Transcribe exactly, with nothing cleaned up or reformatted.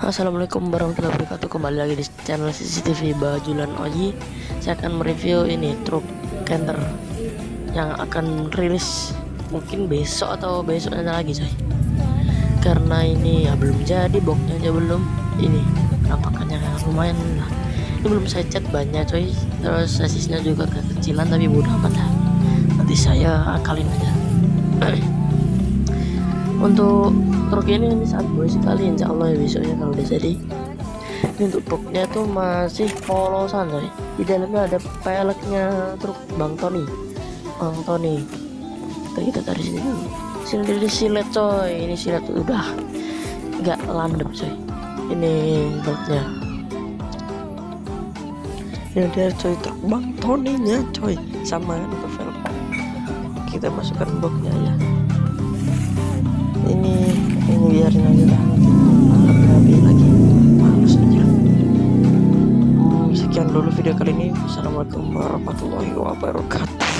Assalamualaikum warahmatullahi wabarakatuh. Kembali lagi di channel C C T V Bajulan Oji. Saya akan mereview ini truk canter yang akan rilis mungkin besok atau besoknya lagi coy, karena ini ya belum jadi, boxnya aja belum. Ini penampakannya lumayan lah, ini belum saya cat banyak coy, terus sasisnya juga kekecilan, tapi bodo amat lah, nanti saya akalin aja. Untuk truk ini ini sangat bagus sekali, insya Allah ya besoknya kalau udah jadi. Ini untuk truknya tuh masih polosan coy, di dalamnya ada peleknya truk Bang Tony Bang Tony kita, kita tarik sini dulu, sini dari silet coy, ini silet udah nggak landep coy, ini peleknya ini dari coy truk Bang Tony nya coy, sama untuk velg. Kita masukkan boxnya ya, ini ini biarin aja lah, rapi lagi, halus aja. Hmm, sekian dulu video kali ini. Assalamualaikum warahmatullahi wabarakatuh.